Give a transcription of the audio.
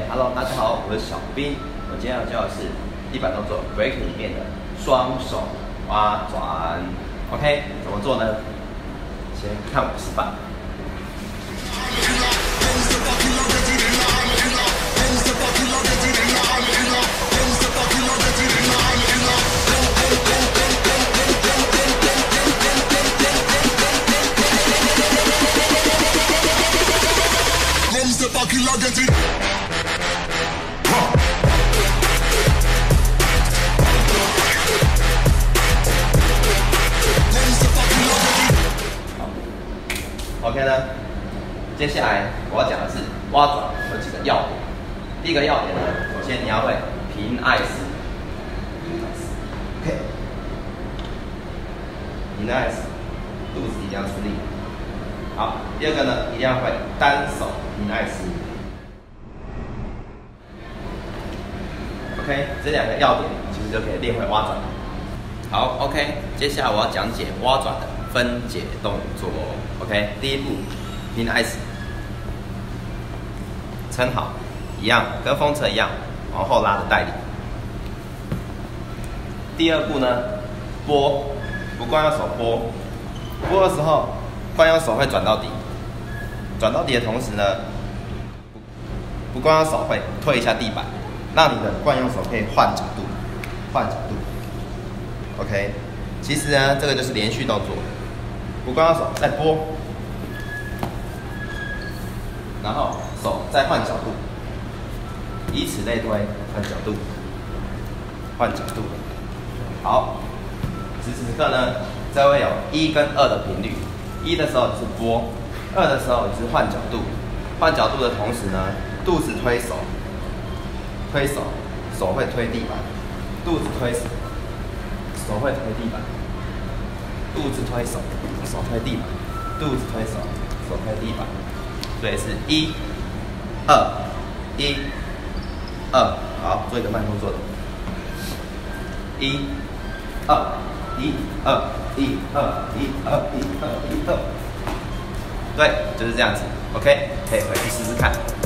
Hello， 大家好，我是小兵。我今天要教的是地板动作 break 里面的双手蛙转。OK， 怎么做呢？先看我示范。OK 呢？接下来我要讲的是蛙转有几个要点。第一个要点呢，首先你要会平爱式 ，OK， 平爱式，肚子一定要出力。好，第二个呢，一定要会单手平爱式。OK， 这两个要点其实就可以练会蛙转。好 ，OK， 接下来我要讲解蛙转的分解动作。OK， 第一步，平爱式，撑好，一样跟风车一样，往后拉的带领。第二步呢，拨，不惯用手拨，拨的时候，惯用手会转到底，转到底的同时呢，不惯用手会推一下地板，让你的惯用手可以换角度，换角度。OK， 其实呢，这个就是连续动作，不惯用手再拨。然后手再换角度，以此类推，换角度，换角度。好，此时此刻呢，这会有1跟2的频率。1的时候是拨，2的时候是换角度。换角度的同时呢，肚子推手，推手，手会推地板，肚子推手，手会推地板，肚子推手，手推地板，肚子推手，手推地板。所以是1、2、1、2，好，做一个慢动作的，1、2、1、2、1、2、1、2、1、2，对，就是这样子 ，OK， 可以回去试试看。